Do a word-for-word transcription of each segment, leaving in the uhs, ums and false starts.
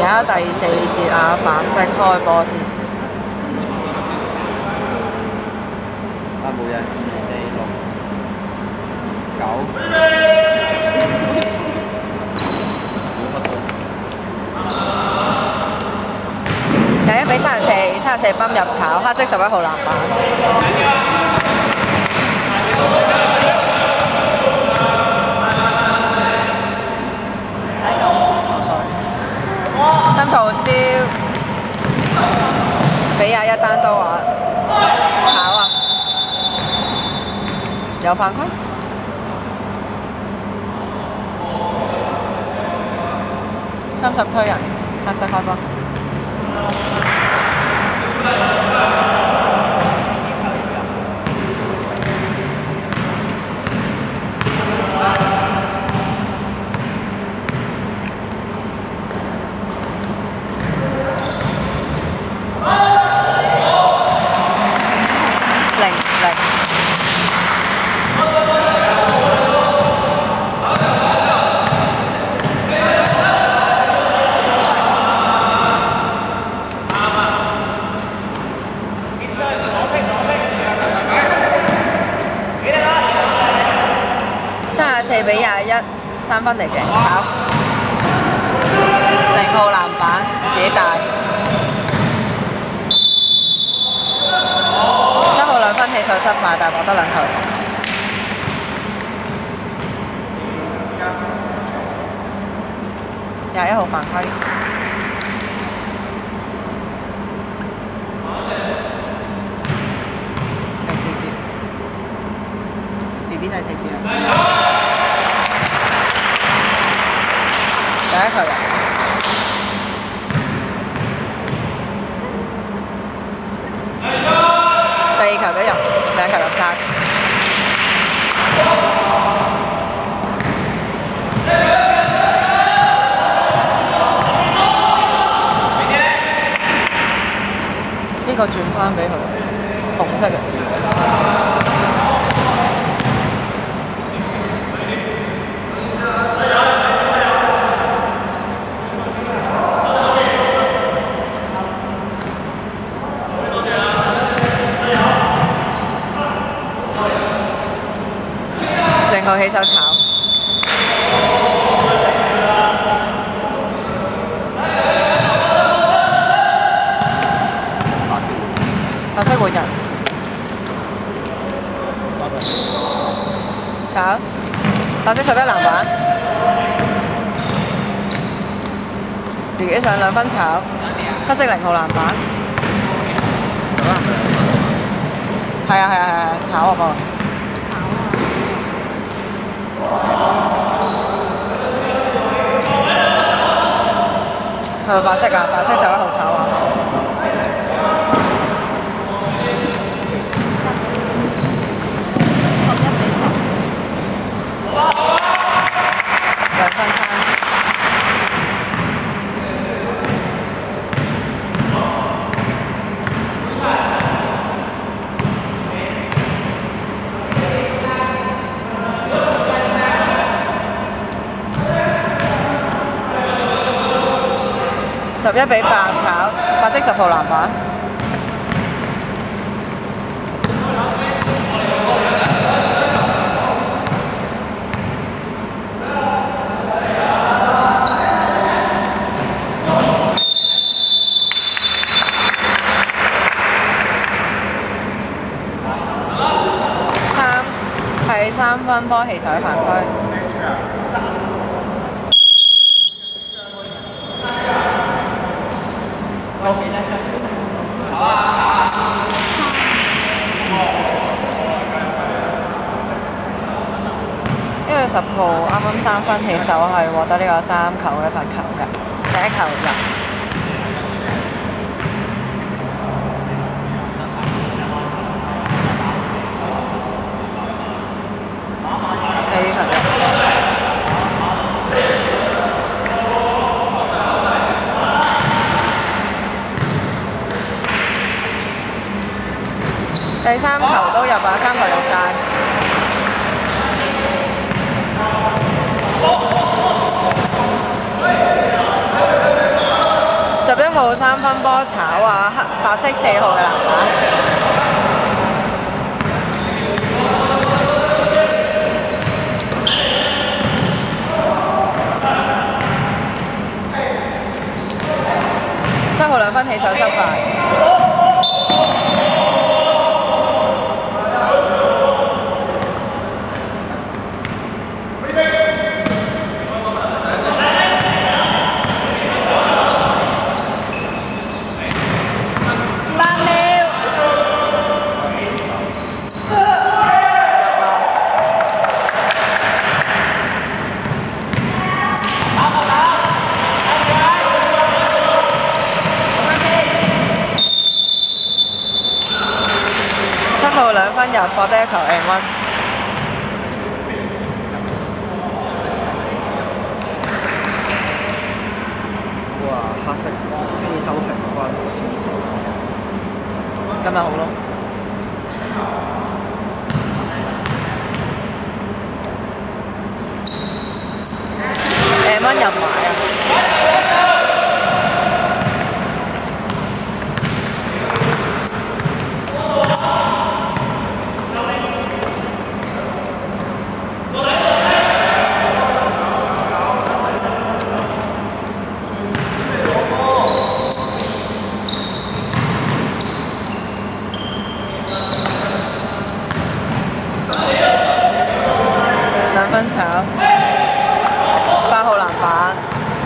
家第四節啊，白色開波先。 啊冇嘢，二四六九。 第一比三十四，三十四泵入炒，黑色十一號籃板。深造 steal， 比廿一單刀啊！炒啊！有犯規。三十推人，黑色開波。比廿一三分嚟嘅，炒零號籃板自己帶，七號兩分起手失敗，但係獲得兩球。廿一號犯規。第四節 ，B B 第四節啊！第一球入，第二球都入，兩球入三。呢個轉翻俾佢，紅色嘅。零號起手炒，白色換人，炒，白色十一籃板，自己上兩分炒，黑色零號籃板，係啊係啊係啊，炒啊噃。係咪白色啊？白色十一號炒啊！兩分三。十一比八炒，白色十號籃板。三係三分波起手嘅犯規。因為十號啱啱三分起手係獲得呢個三球嘅罰球㗎，第一球入。第二球入。第三球都入啊，三球入晒。 分波炒啊，黑白色四號嘅籃板。七號兩分起手失敗。兩分入博得一球 and one。 哇！黑色起手平均黐線， 咁咪好咯。and one入埋啊！兩分炒，八號籃板，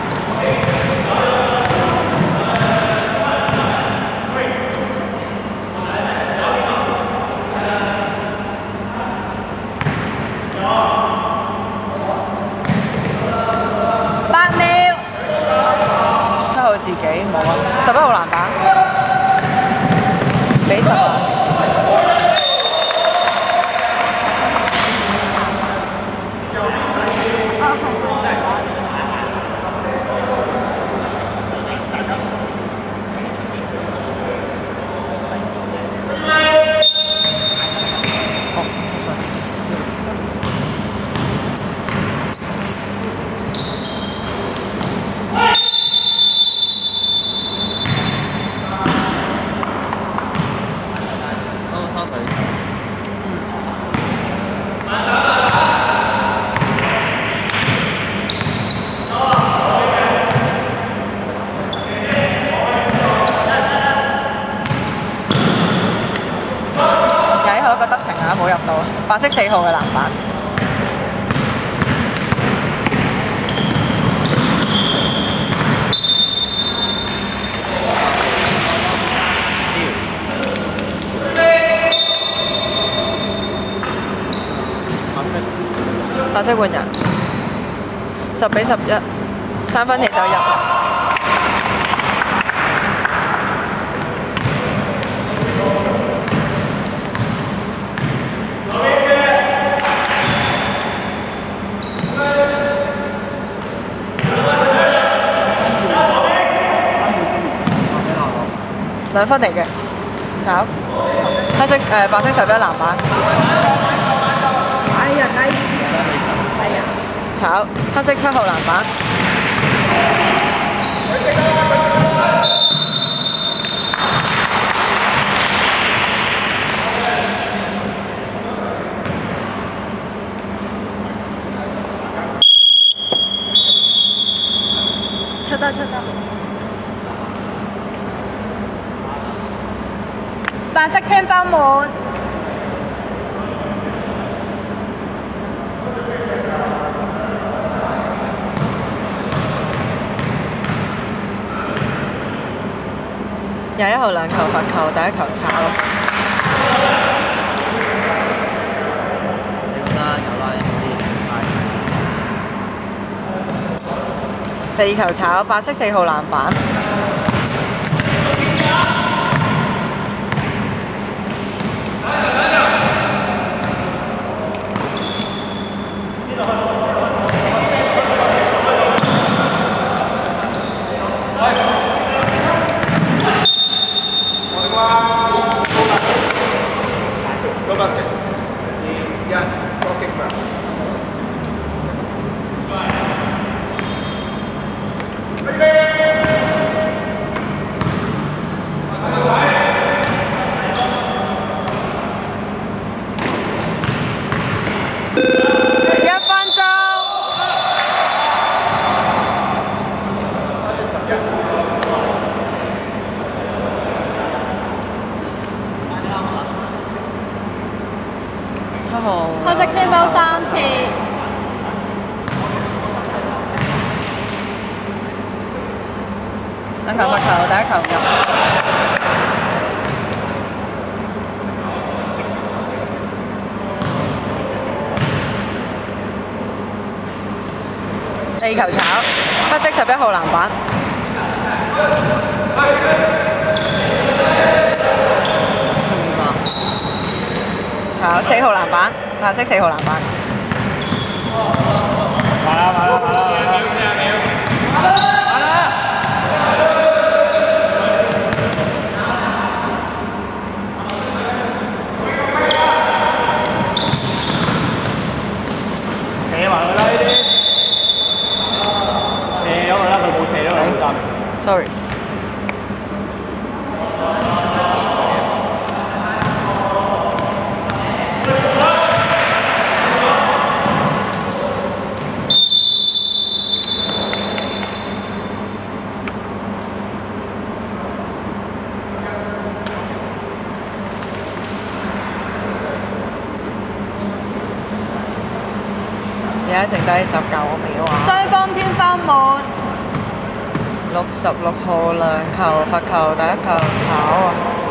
八秒，七號自己冇啊，十一號籃板，比十啊。冇入到，白色四號嘅籃板。白色換人，十比十一，三分起手入。兩分嚟嘅，炒，黑色誒、呃、白色十一籃板，哎呀低，係啊，炒，黑色七號籃板，出得出得。白色天花滿，廿一號兩球罰球，第一球炒。 你覺得有拉啲？ 第二球炒，白色四號籃板。 兩球罰球，第一球入。第二球炒，黑色十一號籃板。炒四號籃板，白色四號籃板。 埋啦埋啦埋啦！射埋佢啦呢啲，射咗佢啦，佢冇射咗佢好啱。 Sorry。而家剩低十九秒啊！ 雙方天花滿。 六十六號兩球罰球，第一球炒啊！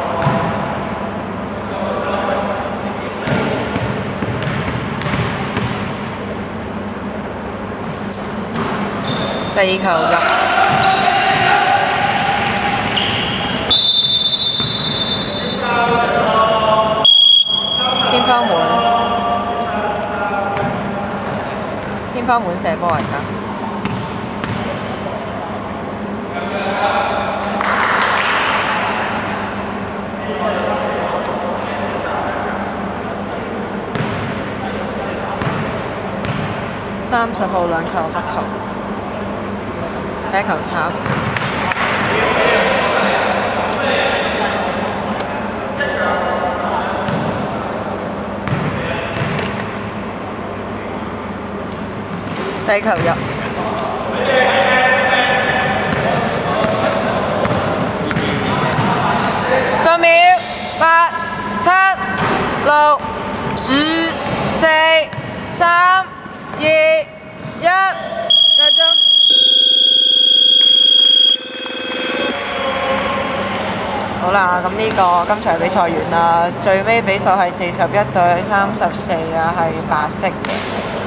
第二球入。天花滿。天花滿射波嚟㗎。三十號兩球罰球，第一球炒。第一球入。十秒，八、七、六、五、四、三、二、一，夠鐘。好啦，咁呢個今場比賽完啦，最尾比數係四十一對三十四啊，係白色嘅。